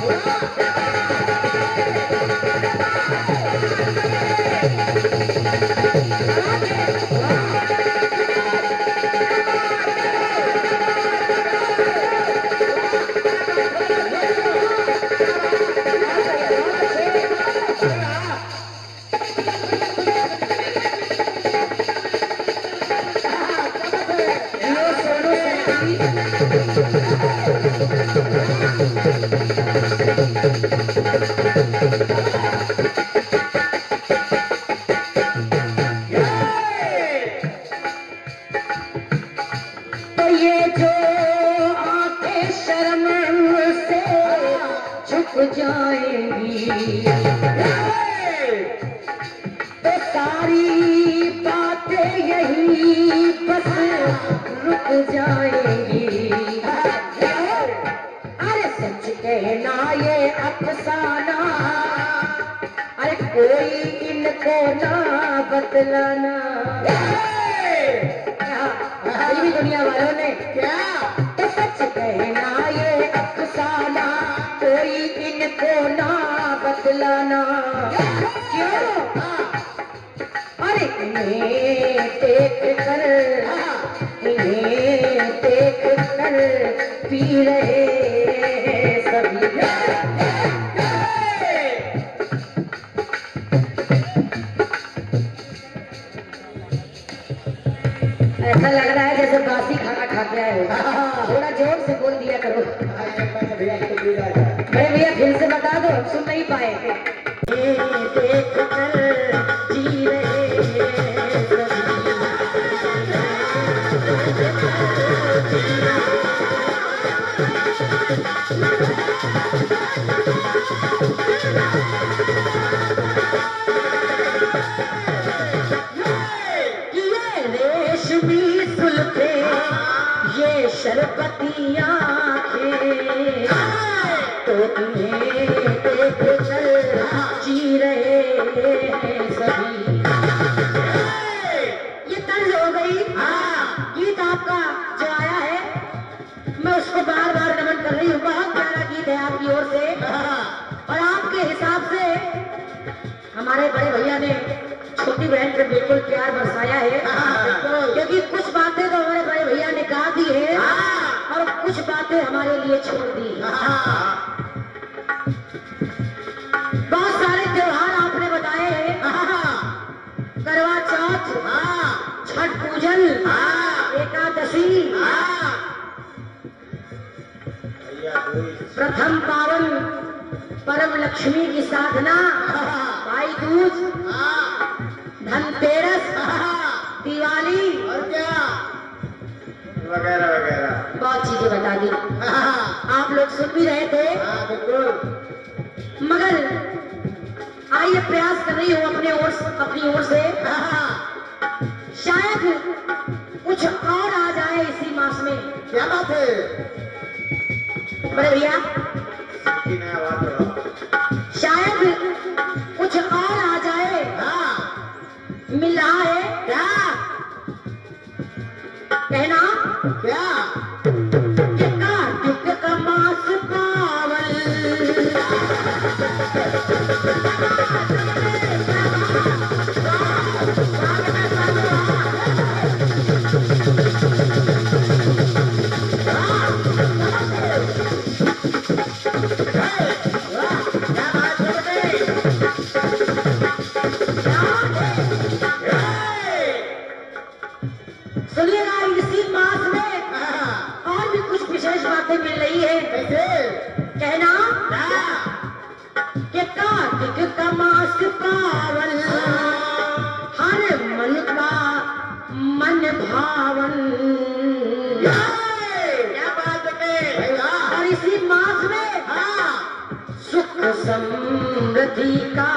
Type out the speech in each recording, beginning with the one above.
तो सारी बातें यही बस रुक जाएंगी। अरे सच कहना ये अफसाना, अरे कोई इनको ना बतलाना। भी दुनिया वालों ने क्या तो सच कहना ये अफसाना, कोई इनको ना बतलाना। क्यों? अरे इन्हें देख कर पी रहे सभी। ऐसा लग रहा है जैसे बासी खाना खाते आए हो। थोड़ा जोर से बोल दिया करो। अरे भैया फिर से बता दो, सुन नहीं पाए। देख कर जी रहे ये शरबती आँखें, तो इन्हें देख कर जी रहे हैं सभी। ये तर्ज हो गई। गीत आपका जो आया है, मैं उसको बार बार नमन कर रही हूँ। बहुत प्यारा गीत है आपकी ओर से, और आपके हिसाब से हमारे बड़े भैया ने छोटी बहन पे बिल्कुल प्यार बरसाया है। क्योंकि कुछ बातें तो हमारे बड़े भैया ने कहा दी है, और कुछ बातें हमारे लिए छोड़ दी। बहुत सारे त्योहार आपने बताए हैं, करवा चौथ, छठ पूजन, एकादशी, प्रथम पावन परम लक्ष्मी की साधना, भाई दूज, धनतेरस, दिवाली और क्या वगैरह वगैरह बहुत चीजें बता दी। आप लोग सुन भी रहे थे। बिल्कुल। मगर आइए प्रयास कर रही हूँ अपनी ओर से, शायद कुछ और आ जाए इसी मास में। क्या बात है बड़े भैया? शायद कुछ और आ जाए। मिल रहा है क्या? कहना क्या? कार्तिक का मास पावन, सुनिएगा इसी मास में और भी कुछ विशेष बातें मिल रही है। कहना कि कार्तिक का मास पावन, हर मन का मन भावन। क्या बात है? और इसी मास में सुख समृद्धि का,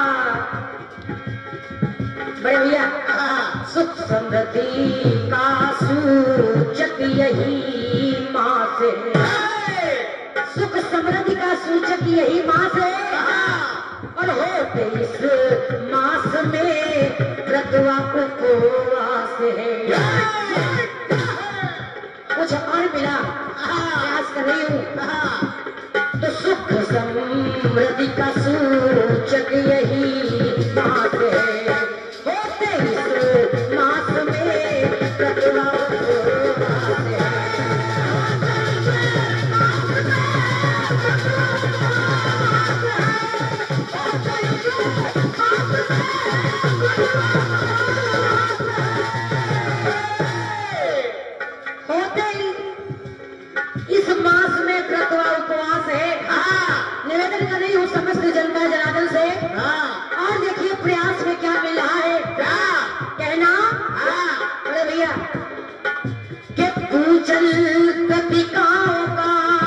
बड़े भैया, सुख समृद्धि का सूचक यही मास है। सुख समृद्धि का सूचक यही मास है। और होते इस मास में व्रतवा उपवास है। कुछ और मिला, प्रयास कर रही हूँ। तो सुख समृद्धि निवेदन कर रही हूँ समस्त जनता जनार्दन से। और देखिए प्रयास में क्या मिल रहा है, कहना अरे भैया के पूजन कतिकाओं का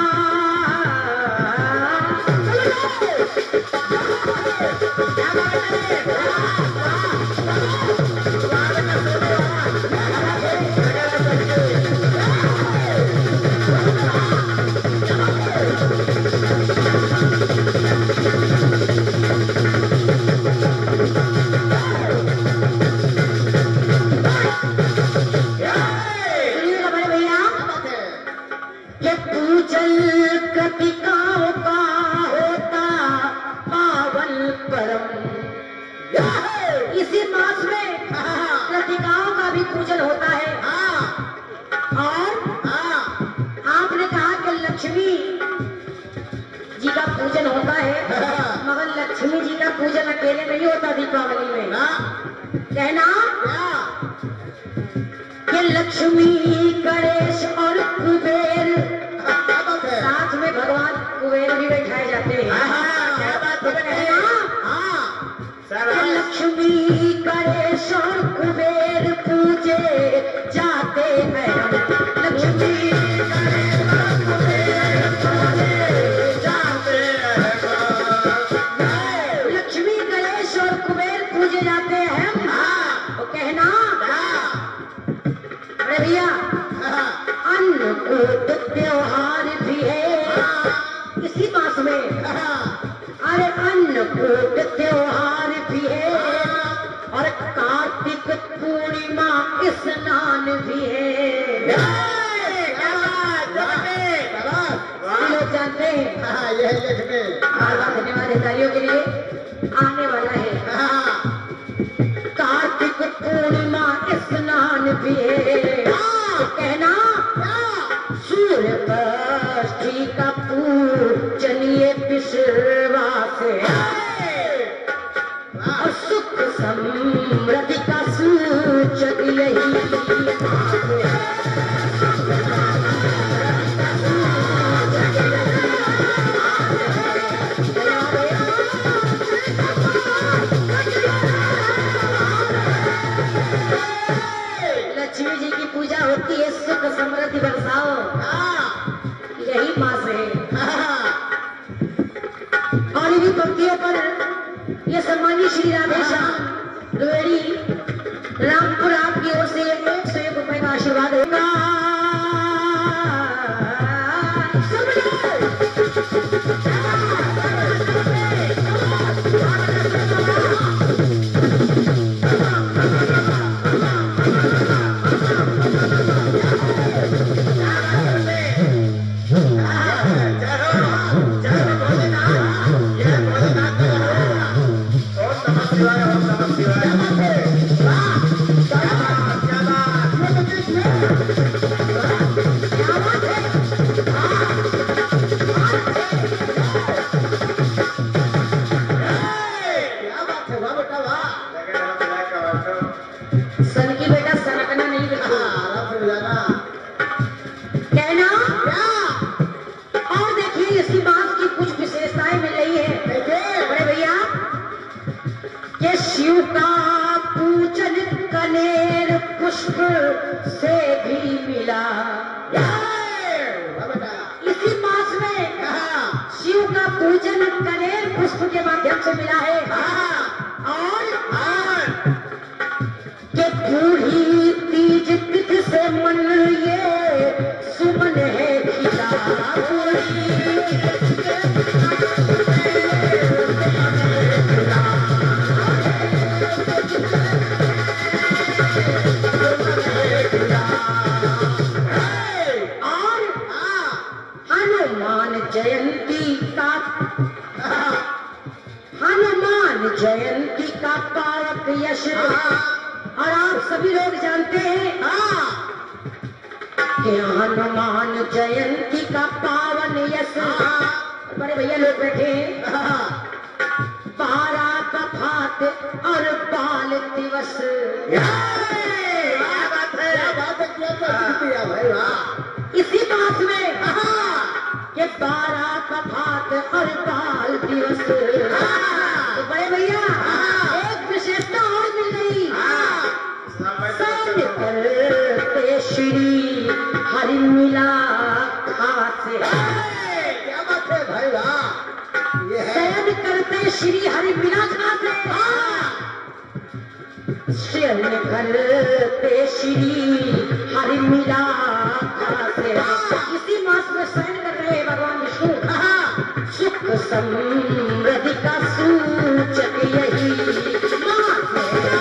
इसी मास में कृतिकाओं का भी पूजन होता है। और आपने कहा कि लक्ष्मी जी का पूजन होता है, मगर लक्ष्मी जी का पूजन अकेले नहीं होता दीपावली में। कहना कि लक्ष्मी गणेश और कुबेर साथ में भगवान कुबेर भी बैठाए जाते हैं। लक्ष्मी गणेश और कुबेर पूजे जाते हैं। लक्ष्मी गणेश और कुबेर पूजे जाते हैं। लक्ष्मी गणेश और कुबेर पूजे जाते हैं। तो कहना अरे भैया अन्नकूट त्योहार भी है इसी मास में। अरे अन्नकूट त्योहार भी है और कार्तिक पूर्णिमा स्नान भी है। लोग जानते हैं धन्यवाद तालियों के लिए आने वाला है। कार्तिक पूर्णिमा स्नान भी है। कहना सूर्य षष्ठी का पूजनीय विश्वास और सुख समृद्धि का सूचक यही। लक्ष्मी जी की पूजा होती है, सुख समृद्धि बरसाओ, यही मास है। और इन्हीं पंक्तियों पर ये सम्मानित श्री राधेश्याम द्विवेदी रामपुर आपकी ओर से 101 रुपए का आशीर्वाद होगा। शिव का पूजन कनेर पुष्प से भी मिला। इसी मास में शिव का पूजन कनेर पुष्प के माध्यम से मिला है। और के बूढ़ी तीज तिथि से मन ये सुमन है खिला। हनुमान जयंती का पावक यश। और आप सभी लोग जानते हैं कि हनुमान जयंती का पावन यश। बड़े भैया लोग बैठे हैं। 12 कफात और बाल दिवस। इसी मास में ये 12 कफात और बाल दिवस। तो बड़े भैया एक विशेषता और मिल गई, करते श्री हरि मिला खास। क्या बात है भाई वाह, ये है शयन करते श्री हरि मिला खास। शयन करते श्री हरि मिला खास। इसी मास में शयन कर रहे हैं भगवान विष्णु। सुख समृद्धि का सूचक यही मास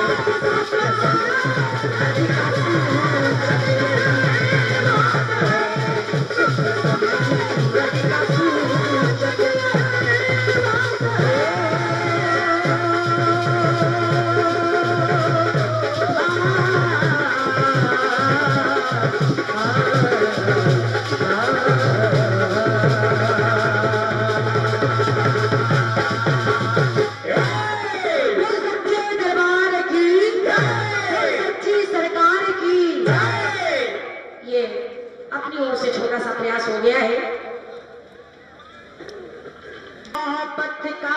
अपनी ओर से छोटा सा प्रयास हो गया है। मोहब्बत का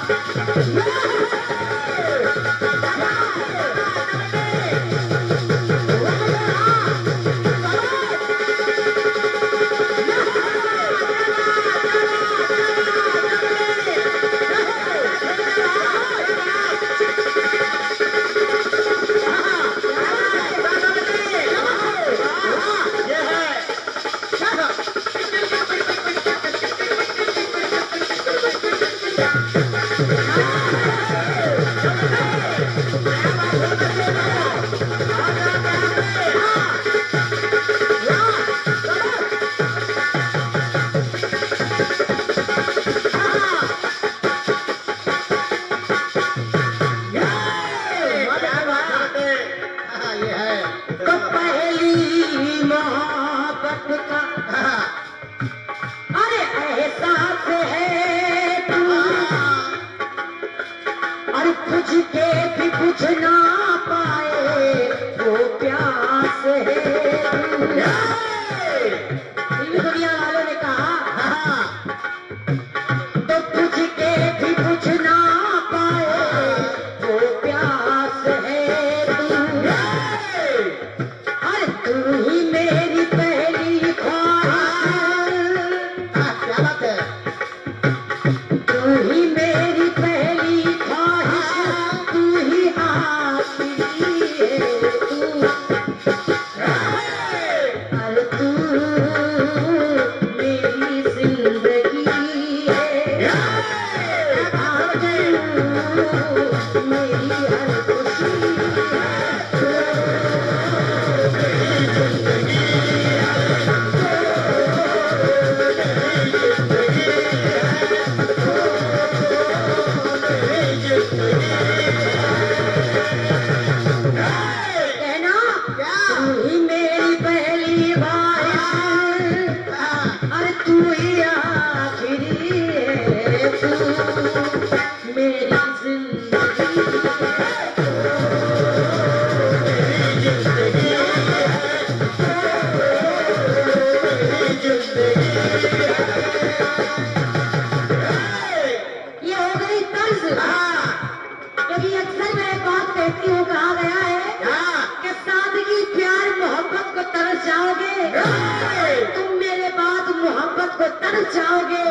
चाहोगे।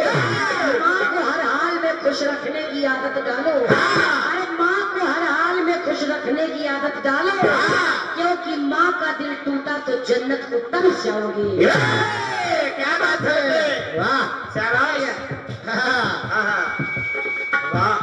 माँ को हर हाल में खुश रखने की आदत डालो। अरे माँ को हर हाल में खुश रखने की आदत डालो, क्योंकि माँ का दिल टूटा तो जन्नत को तरस जाओगे। क्या बात है, वाह शाबाश, वाह।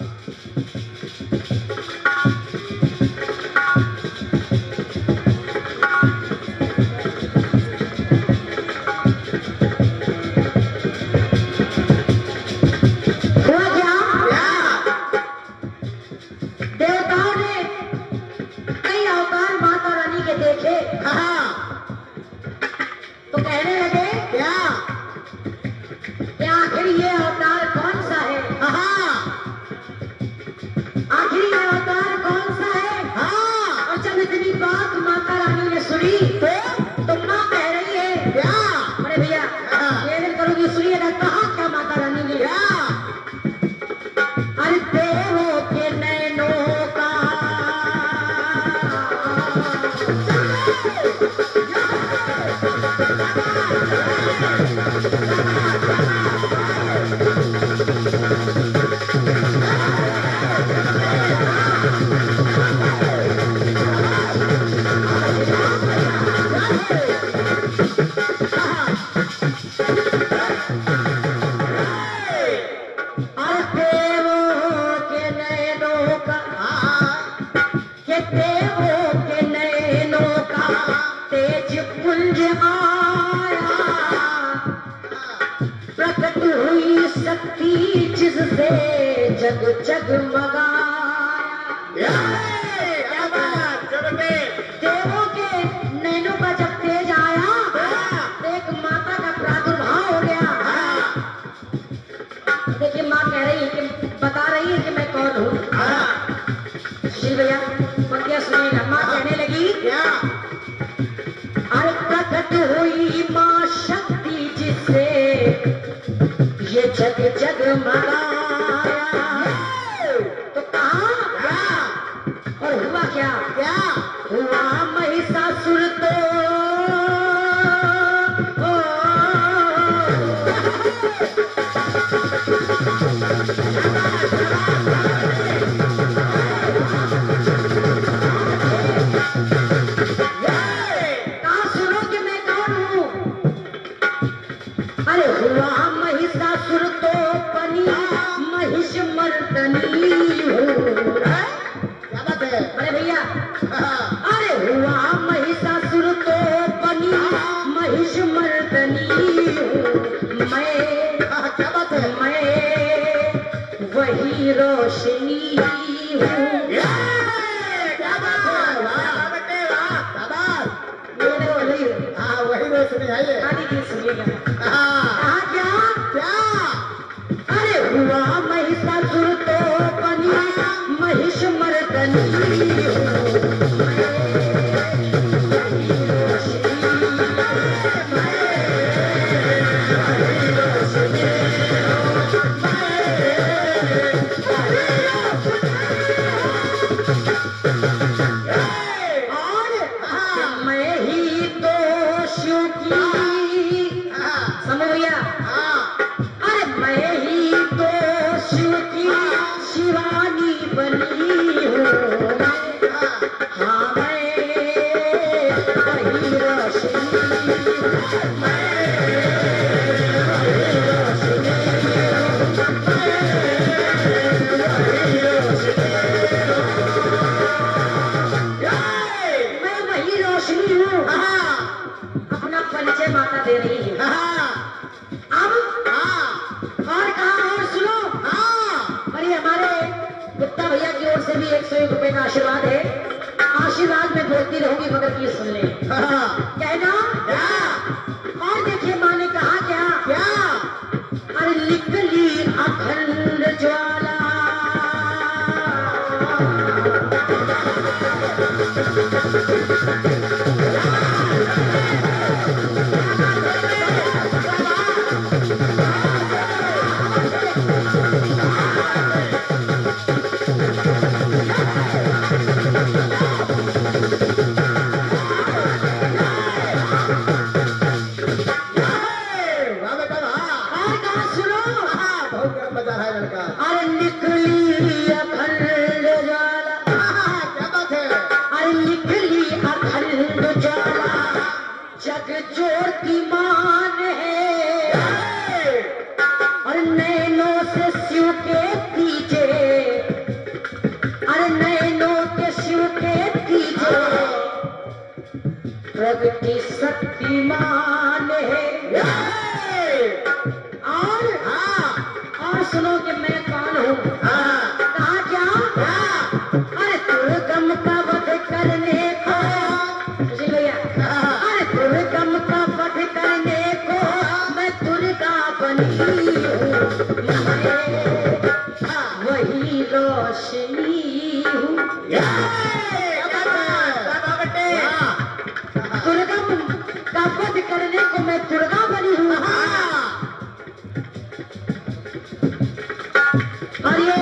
तो कहने लगे क्या आखिर ये अवतार कौन सा है? आया, प्रकट हुई शक्ति जिससे जग जगमगाया। देवों के नैनों का जब तेज आया, एक माता का प्रादुर्भाव हो गया। देखिए माँ कह रही है कि बता रही है कि मैं कौन हूँ। सुशील भैया पंक्तियां सुनिएगा। माँ कहने लगी, अरे प्रकट हुई माँ शक्ति जिससे ये जग जगमगाया। तो कहा और हुआ क्या? हुआ महिषासुर तो कहा सुनो कि मैं कौन हूँ। अरे हुआ महिषासुर तो बनी महिष मर्दनी हूँ। अरे भैया, अरे हुआ महिषासुर तो बनी महिष मर्दनी हूँ। मैं वही रोशनी हूँ। वही रोशनी है ये। आगे की सुनिएगा। कहा क्या? अरे हुआ महिषासुर तो बनी महिष मर्दनी हूँ। शिवानी बनी हूँ। हाँ मैं वही रोशनी, मैं वही रोशनी हूँ। अपना परिचय माता दे रही है। अब और कहा और सुनो। अरे हमारे गुप्ता भैया की ओर से भी 101 रुपए का आशीर्वाद है। आशीर्वाद में बोलती रहूंगी मगर ये सुन ले। कहना और देखिए माँ ने कहा क्या? अरे निकली अखंड ज्वाला, अरे निकली अखंड ज्वाला, अरे निकली अखंड ज्वाला, जग ज्योतिमान है। और नैनों से शिव के पीछे, अरे नैनों के शिव के पीछे प्रगति शक्तिमान है। और सुनो कि मैं कौन हूँ। कहा क्या? अरे दुर्गम का वध करने को, भैया, अरे दुर्गम का वध करने को मैं दुर्गा बनी हूँ। वही रोशनी हूँ। दुर्गम का वध करने को मैं दुर्गा बनी हूँ। और ये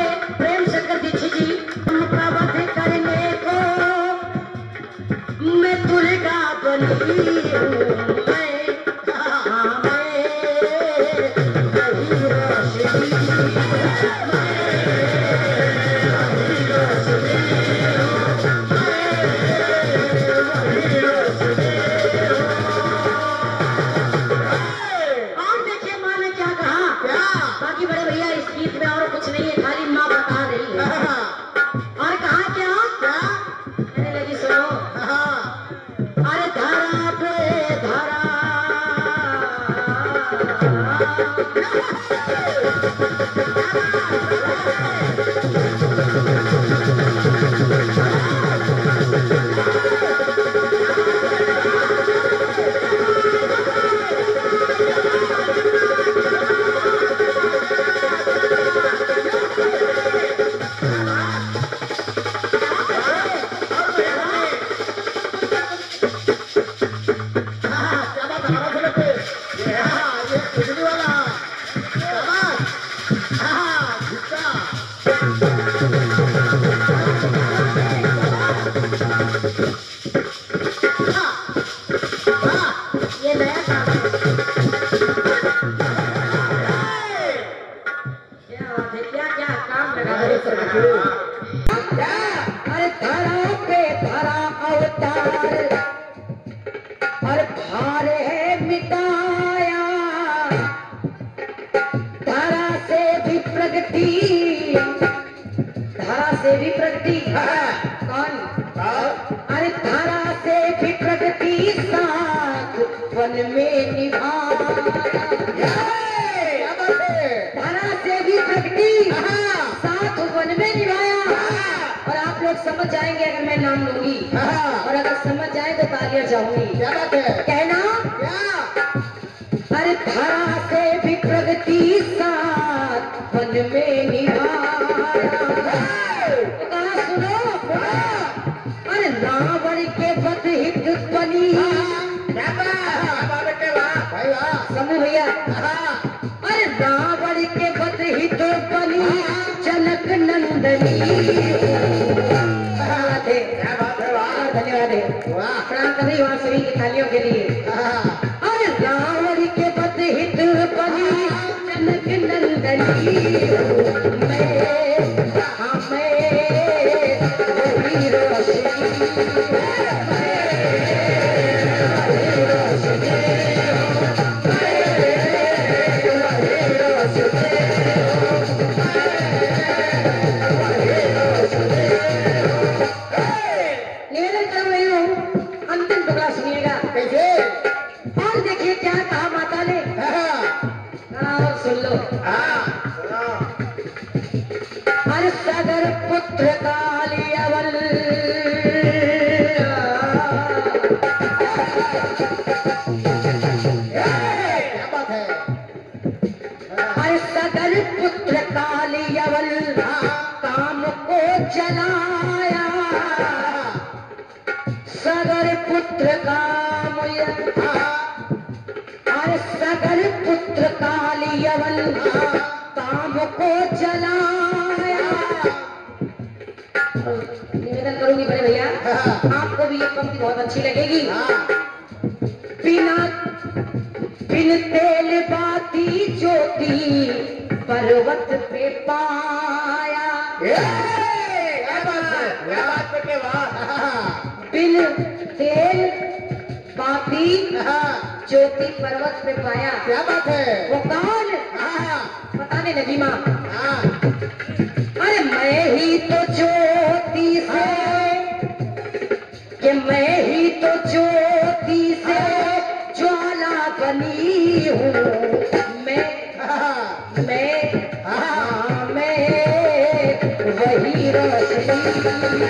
ये नया काम है। क्या बात है, क्या क्या काम लगा रहे हो? अरे धरा पे धरा अवतार और भारे मिटाया, धरा से भी प्रगति, धरा से भी प्रगति कौन? अरे धरा से भी प्रगति साथ वन में निभाया, धरा से भी प्रगति साथ वन में निभाया। और आप लोग समझ जाएंगे अगर मैं नाम लूंगी, और अगर समझ जाए तो तालियां जाऊंगी। क्या बात है? कहना अरे धरा से भी प्रगति साथ वन में निभाया, कहा सुनो अरे रावण के बद हित बनी, समूह भैया, अरे रावण के बद हित बनी जनक नंदनी। धन्यवाद है, प्रणाम कर रही वहां सभी की थालियों के लिए। अरे रावण के बद हित बनी जनक नंदनी, सागर पुत्र कालियावल, क्या बात है? हर सागर पुत्र कालियावल काम को चलाया, सागर पुत्र काम, हर सागर पुत्र कालियावल काम को चलाया। निवेदन करूंगी बड़े भैया, आपको भी ये पंक्ति बहुत अच्छी लगेगी। बिना बिन तेल बाती ज्योति पर्वत पे पाया, बिन तेल बाती ज्योति पर्वत पे पाया। क्या बात है? वो कौन? बताने लगी माँ, अरे मैं ही तो ज्योति से, कि मैं ही तो ज्योति से ज्वाला बनी हूँ, मैं वही रोशनी,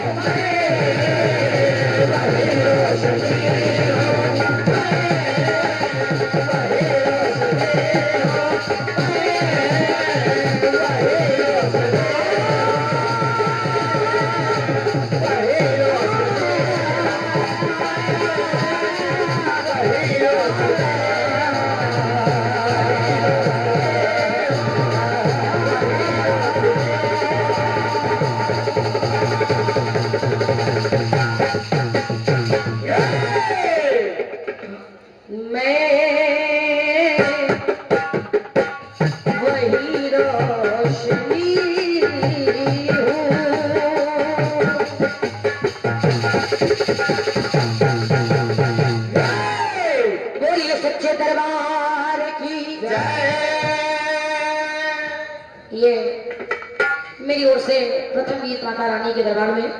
ये मेरी ओर से प्रथम गीत माता रानी के दरबार में।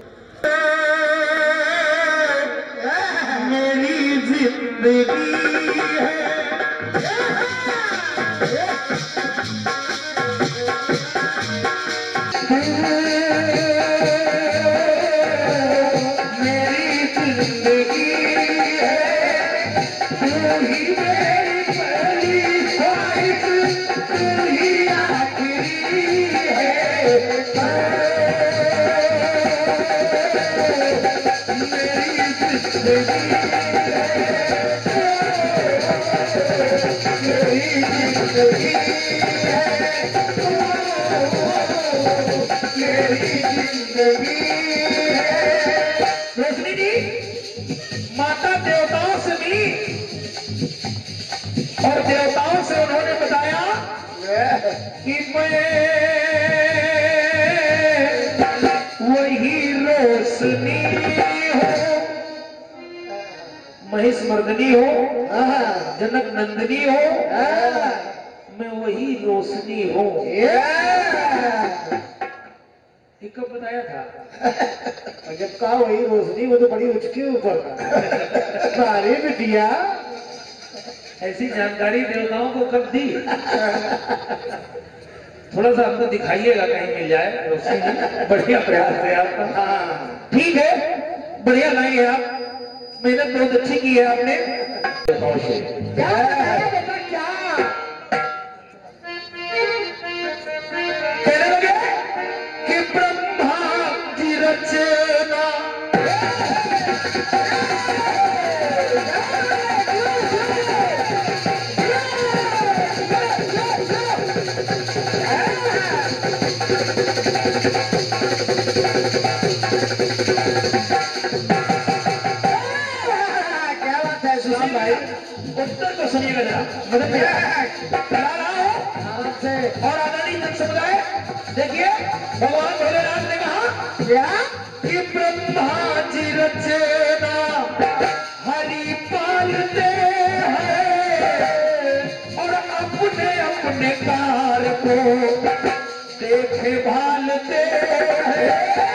मेरी जिंदगी है मेरी जिंदगी रोशनी जी माता देवताओं से मिली और देवताओं से उन्होंने बताया कि मैं वही रोशनी हूँ, महेश मर्दनी हो, जनक नंदनी हो, मैं वही रोशनी हूँ। ये कब बताया था? जब कहा वही रोशनी, वो तो बड़ी उचकी ऊपर था। सारी बिटिया ऐसी जानकारी देवताओं को कब दी? थोड़ा सा हमको दिखाइएगा कहीं मिल जाए रोशनी जी। बढ़िया प्रयास है आपका। ठीक है, बढ़िया लाई है आप, मेहनत बहुत अच्छी की है आपने। क्या बताया बेटा क्या? कहने लगे कि ब्रह्मा की रचना उत्तर को सुनिएगा जरा, मदद करा रहा हूं और आदरणीय जन समुदाय देखिए, भगवान भोलेनाथ ने कहा क्या कि ब्रह्मा जी रचना हरि पालते हैं और अपने अपने कार्य को देखे भालते हैं।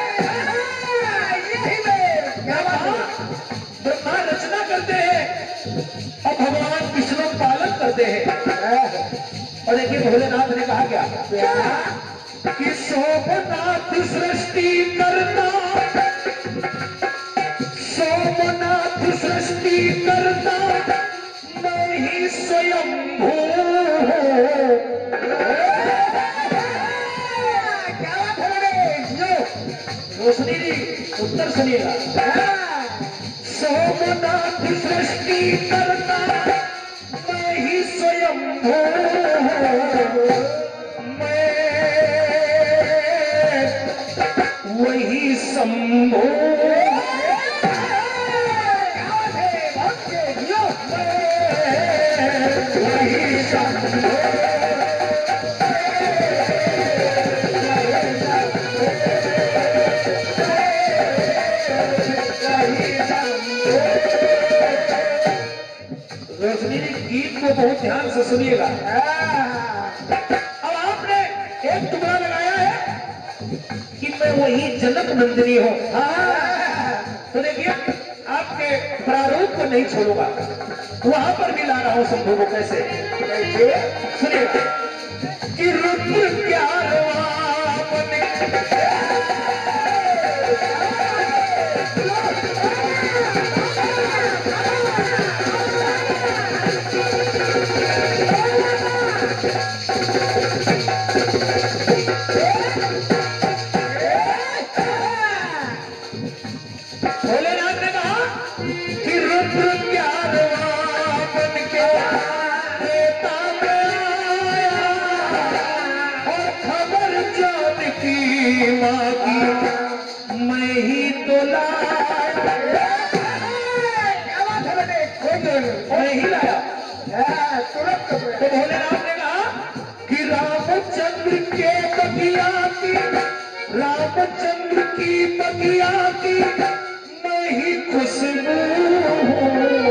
ब्रह्मा रचना करते हैं और भगवान विष्णु पालन करते हैं। और देखिए भोलेनाथ ने कहा क्या कि सोमनाथ सृष्टि करता, सोमनाथ सृष्टि करता, मैं ही स्वयं हूँ। क्या बात है? रोशनी जी उत्तर सुनिएगा। सोमनाथ सृष्टि करता, मैं ही स्वयं हूँ, मैं वही शंभू। वही शंभू। रोशनी जी गीत को बहुत ध्यान से सुनिएगा। अब आपने एक टुकड़ा लगाया है कि मैं वही जनक नंदिनी हूँ। तो देखिए आपके प्रारूप को नहीं छोड़ूंगा, वहां पर भी ला रहा हूं शंभू को। कैसे सुनिएगा कि रुद्र क्या भोलेनाथ ने कहा कि रुद्र प्यार बन के देता में आया और खबर जान की मांगी, मैं ही तो लाया। मैं ही लाया तुरंत। तो भोलेनाथ ने कहा कि रामचंद्र के बगिया की, रामचंद्र की बगिया की मैं ही खुशबू हूँ,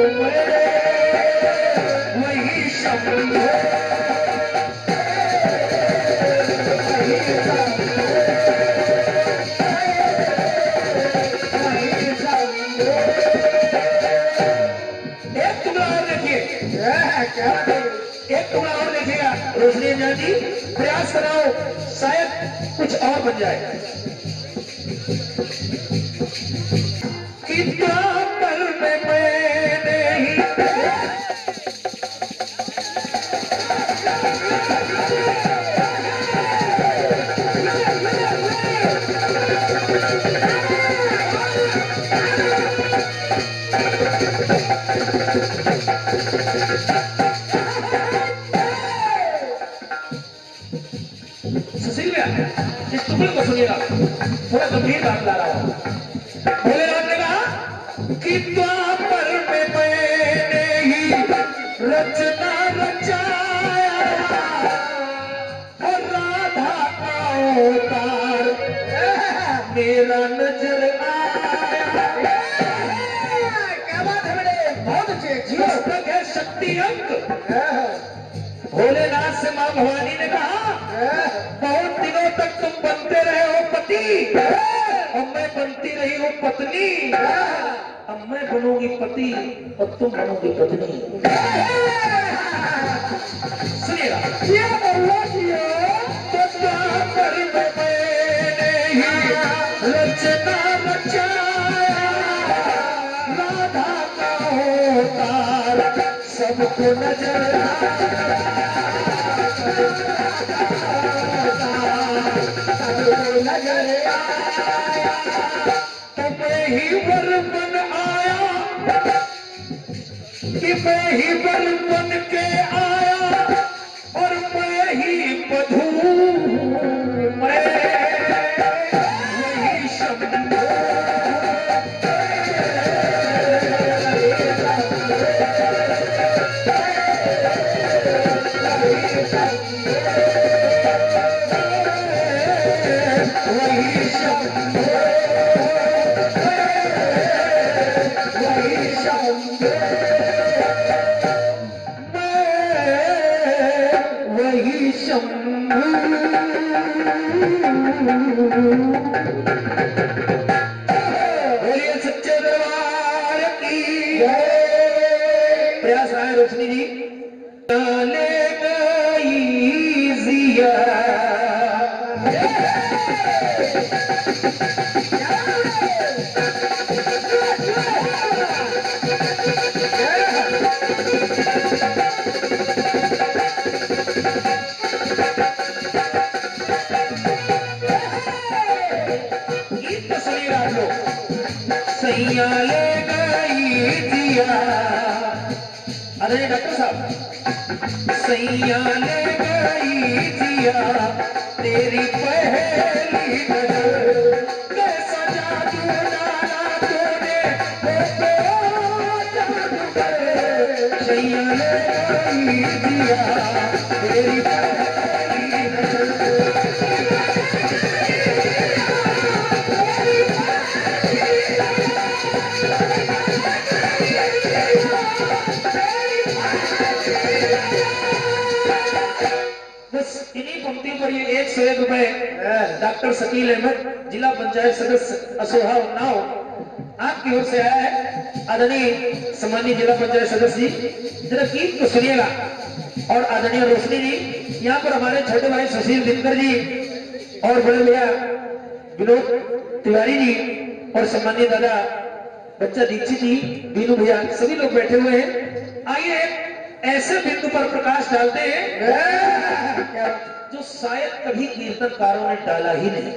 वही शब्द है। एक टुकड़ा और देखिए, एक टुकड़ा और देखिएगा रोशनी जी, प्रयास कराओ शायद कुछ और बन जाए। कितना पर मैंने ही सुशील इस टुकड़े को सुनिएगा, थोड़ा गंभीर बात ला रहा हूं। भोलेनाथ ने कहा कि द्वापर में मैंने ही रचना रचाया और राधा का अवतार मेरा नजर आया। क्या बात है मेरे, बहुत अच्छे। पुस्तक है शक्ति अंक। भोलेनाथ से मां भवानी ने कहा बहुत दिनों तक तुम बनते रहे हो पति और मैं बनती रही हूँ पत्नी, अब मैं बनूंगी पति और तुम बनोगी पत्नी। सुनिएगा, रचना रचाया राधा का अवतार सबको नजर नजर आया, तो मैं ही वर बन आया कि मैं ही वर बन के आया और मैं ही बधू, मैं वही शंभू। बोलिए सच्चे दरबार की प्रयास राय रोशनी जी। डाले गई जिया सैया ले गई दिया। अरे डॉक्टर साहब, सैया ले गई दिया तेरी पहली नजर, कैसा जादू डाला तूने जादूगर, सैया ले गई दिया तेरी पहली नजर। इन्हीं पंक्तियों पर ये 101 रुपए डॉक्टर शकील अहमद, जिला पंचायत सदस्य असोहा उन्नाव, आपकी ओर से आया है। आदरणीय सम्मानित जिला पंचायत सदस्य जी, जरा गीत को सुनिएगा। और आदरणीय रोशनी जी, यहाँ पर हमारे छोटे भाई सुशील दिनकर जी और बड़े भैया विनोद तिवारी जी और सम्मानित दादा बच्चा दीक्षित जी, बीनू भैया, सभी लोग बैठे हुए हैं। आइए ऐसे बिंदु पर प्रकाश डालते हैं जो शायद कभी कीर्तनकारों ने डाला ही नहीं।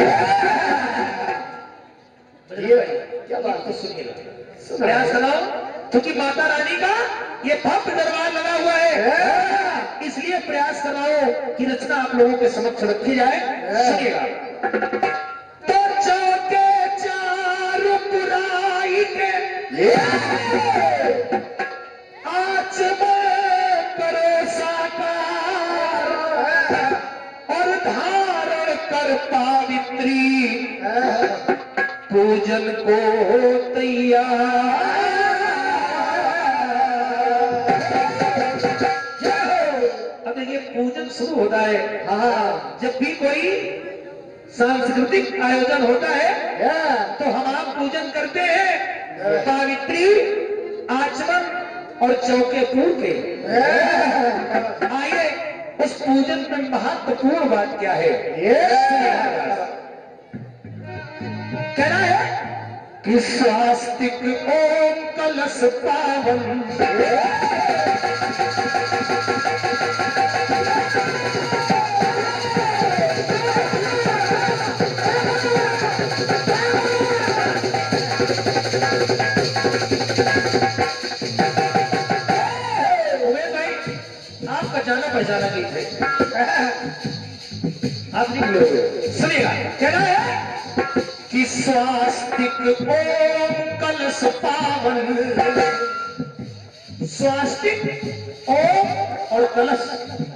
क्या बात है, सुनिएगा, प्रयास कराओ, क्योंकि माता रानी का ये भव्य दरबार लगा हुआ है, इसलिए प्रयास कराओ कि रचना आप लोगों के समक्ष रखी जाए। सुनिएगा। तो चौके चार बुराई के आज करो साकार और धारण कर पावित्री पूजन को तैयार। अब ये पूजन शुरू होता है। जब भी कोई सांस्कृतिक आयोजन होता है तो हम आप पूजन करते हैं पावित्री, आचमन और चौके पूर के। आइए उस पूजन में महत्वपूर्ण बात क्या है, कहना है कि स्वास्तिक ओम कलश पावन जाना पहचाना गीत है। आप दार्शनिक लोग सुनिएगा, कहना है कि स्वास्तिक ओम कलश पावन, स्वास्तिक ओम और कलश,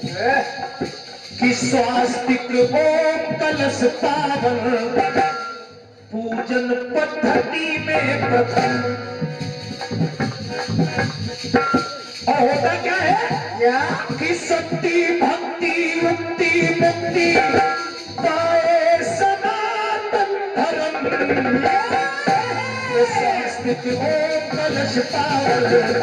कि स्वास्तिक ओम कलश पावन पूजन पद्धति में प्रथम। और होता क्या है कि शक्ति भक्ति मुक्ति मुक्ति पाए सनातन धर्म, स्वास्तिक ओम कलश पावन।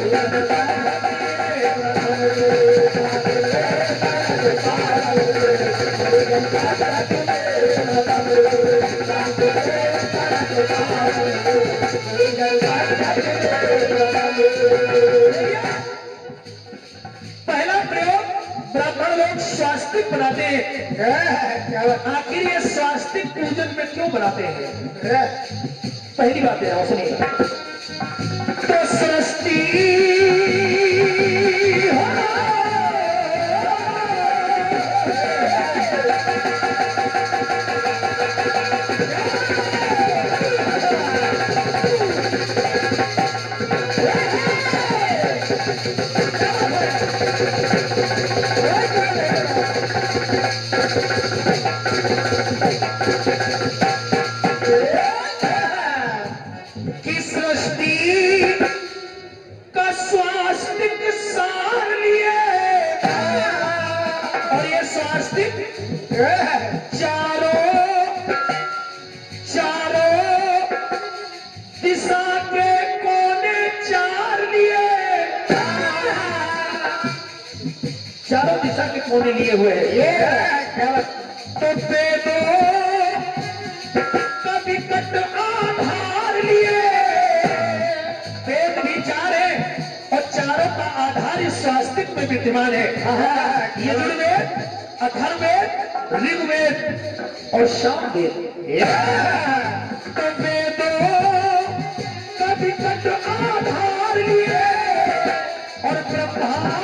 पहला प्रयोग ब्राह्मण लोग स्वास्तिक बनाते हैं। आखिर ये स्वास्तिक पूजन में क्यों बनाते हैं? पहली बात है, सुनिए। तो सृष्टि चारों दिशा के कोने लिए हुए हैं। ये तो वेदों का विकट आधार लिए, वेद भी चार है और चारों का आधार इस स्वास्तिक में विद्यमान है। यजुर्वेद, अथर्ववेद, ऋग्वेद और सामवेद। तो वेदों का विकट आधार लिए और ब्रह्मा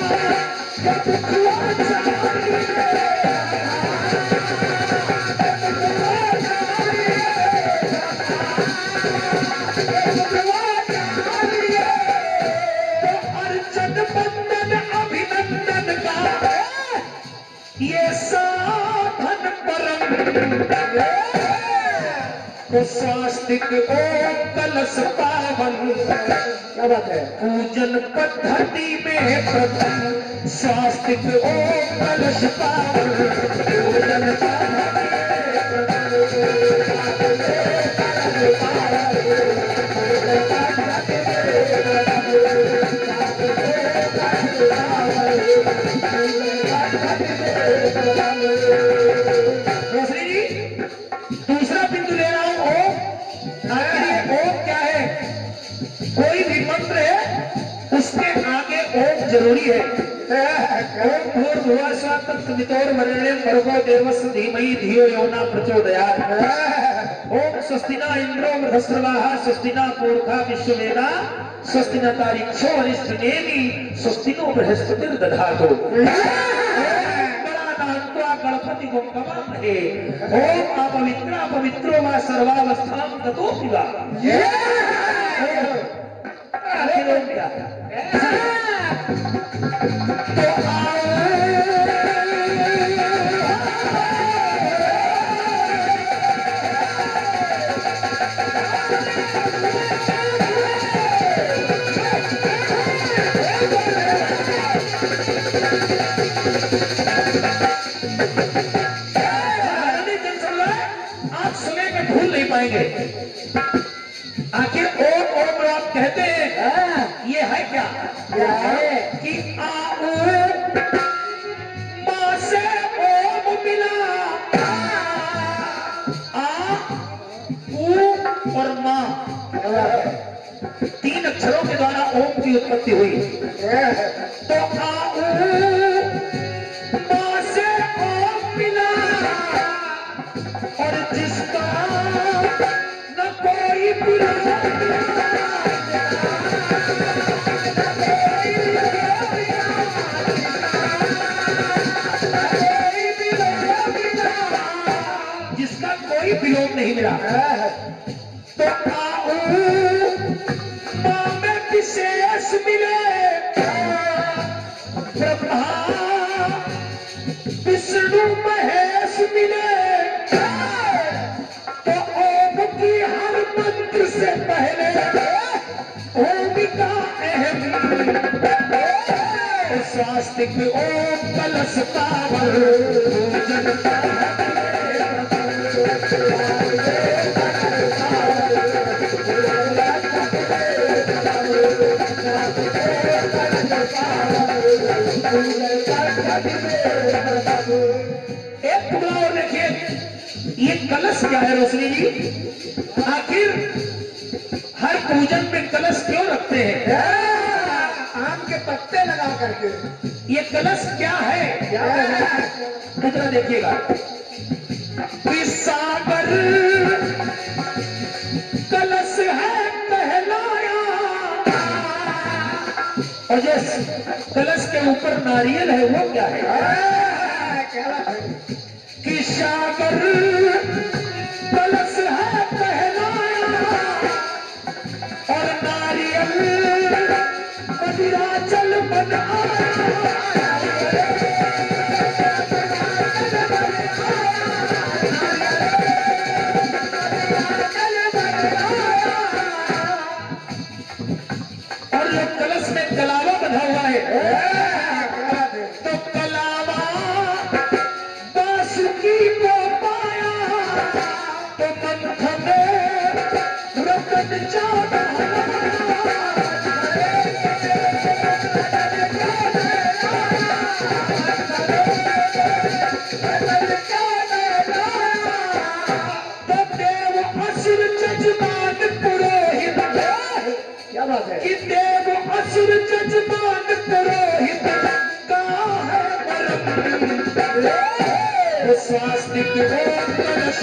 अभिनंदन का ये साधन परम, तो स्वास्तिक ओम कलश पावन। क्या बात है? पूजन पद्धति में प्रथम स्वास्तिक ओम कलश पावन, पूजन दूसरा बिंदु ले रहा हूं ओम। आखिर ओम क्या है? कोई भी मंत्र है उसके आगे ओम जरूरी है। ओम भूर्भुवः स्वः तत्सवितुर्वरेण्यं भर्गो देवस्य धीमहि धियो यो न प्रचोदयात्। ओम स्वस्ति न इंद्रो वृहस्पतिः स्वस्ति न पूर्वा विश्ववेदाः स्वस्ति न तारिक्षो अरिष्टनेमि स्वस्ति नो बृहस्पतिर्दधातु। गणपति को कमामहे। ओम अपवित्रो वा सर्वावस्थां ततोऽपि वा। आखिर ओम क्या है? आखिर ओम ओम आप कहते हैं, ये है क्या? क्या है कि आओ मां से ओम मिला, आ ऊ और मां, तीन अक्षरों के द्वारा ओम की उत्पत्ति हुई। तो आओ मां से ओम मिला और जिसका कोई कोई विलोम नहीं मिला। तो आओ मां में विशेष मिले, ब्रह्मा विष्णु महेश मिले, तो ओम की हर मंत्र से पहले ओम का अहम स्वास्तिक ओम कलश पावर पूजन एक टुकड़ा और देखिए, ये कलश क्या है रोशनी जी? आखिर हर पूजन में कलश क्यों रखते हैं? आम के पत्ते लगा करके। ये कलश क्या है? टुकड़ा देखिएगा, सागर कलश है कहलाया, और जो कलश के ऊपर नारियल है वो क्या है? कि सागर कलश है कहलाया, और नारियल मदिराचल बन आया। और जो कलश में कलावा बंधा हुआ है, तो कलावा बांसुरी को पाया, तो मंथ में रतन चाँद कि देव असुर जजमान पुरोहित का है परम, स्वास्तिक ओम कलश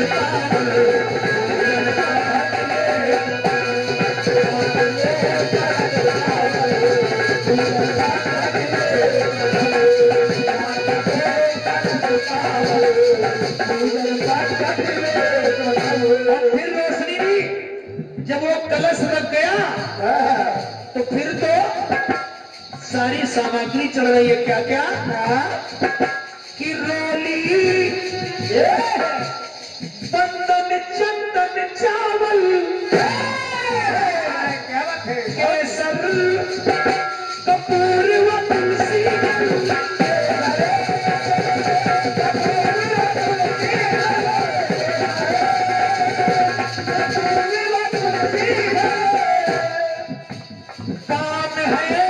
फिर रोशनी जी जब वो कलश रख गया तो फिर तो सारी सामग्री चल रही है। क्या क्या? कि रोली बंदन चंदन चावल केसर कपूर व तुलसी, काम है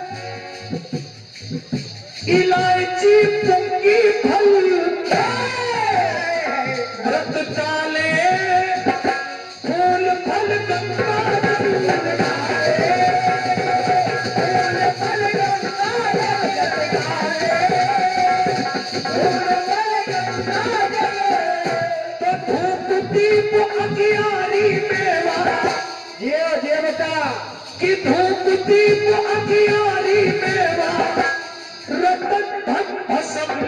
इलायची पुंगी फल, व्रत डाले फूल फल गंगा तो धूप दीप अगियारी मेवा, ये बता कि धूप दीप अगियारी मेवा रतन धन भस्म,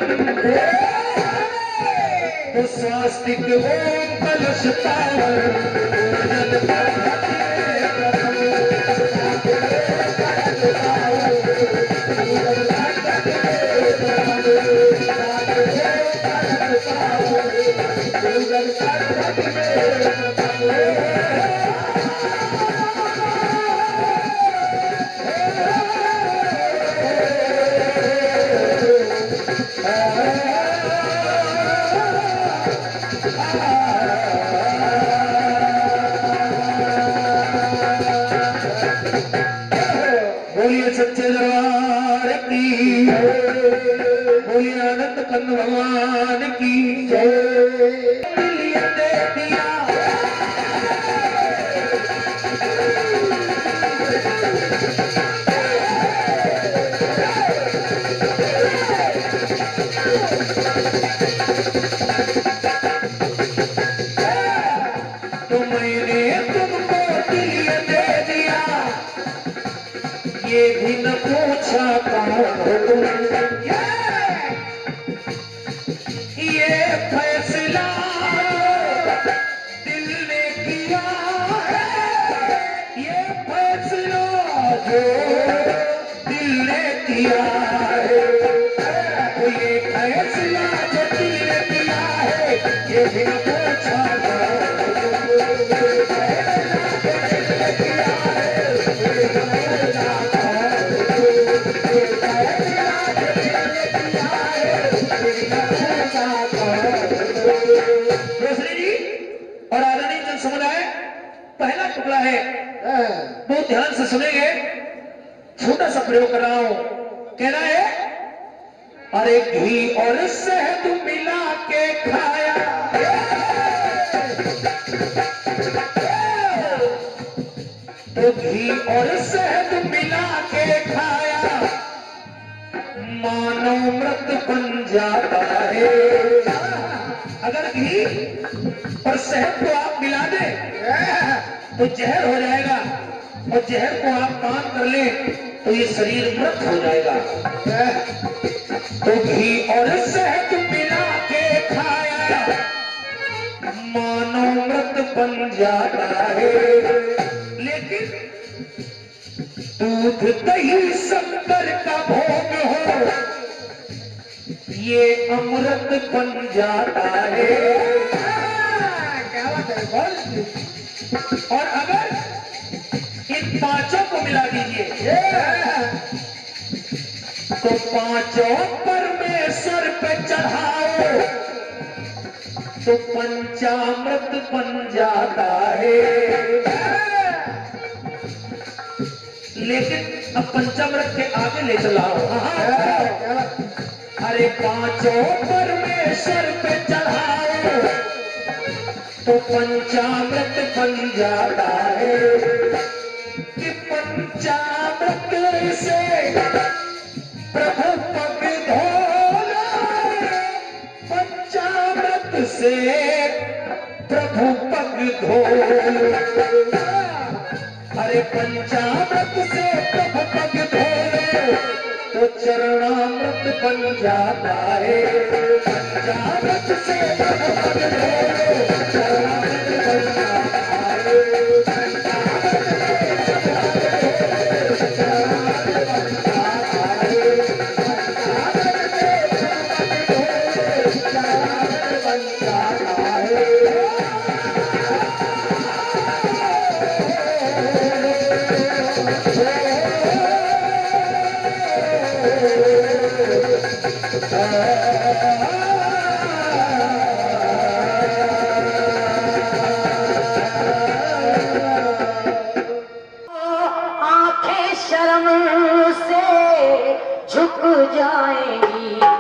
तो स्वास्तिक ओम कलश पावर बोलिए सच्चे दरबार की, बोलिए आनंद कंद भगवान की जय। दे दिया तो मैंने तुमको दिल दे दिया, ये भी न पूछा कौन हो तुम, ये फैसला जो दिल ने किया है, ये फैसला जो दिल ने किया है, ये भी न पूछा और आदरणीय जन समुदाय, पहला टुकड़ा है, बहुत ध्यान से सुनेंगे। छोटा सा प्रयोग कर रहा हूं, कहना है, अरे घी और शहद मिला के खाया, तो घी और शहद मिला के खाया, मानो मृत बन जाता है। अगर घी और शहद को आप मिला दें तो जहर हो जाएगा, और जहर को आप पान कर लें तो ये शरीर मृत हो जाएगा। तो घी और शहद मिला के खाया, मानो मृत बन जाता है। लेकिन दूध दही शक्कर का भोग हो, ये अमृत बन जाता है। क्या बात है, बोल। और अगर इन पांचों को मिला दीजिए तो पांचों परमेश्वर पे चढ़ाओ तो पंचामृत बन जाता है। लेकिन अब पंचामृत के आगे ले चलाओ। अरे पांचों परमेश्वर पे चढ़ाओ तो पंचामृत बन जाता है। कि पंचामृत से प्रभु पग धोना, पंचामृत से प्रभु पग धोना। अरे पंचामृत से प्रभु पग धोना तो चरणामृत बन जाता है। पंचामृत से प्रभु पग धोना, चरणामृत बन जाता है। आंखें शर्म से झुक जाएंगी।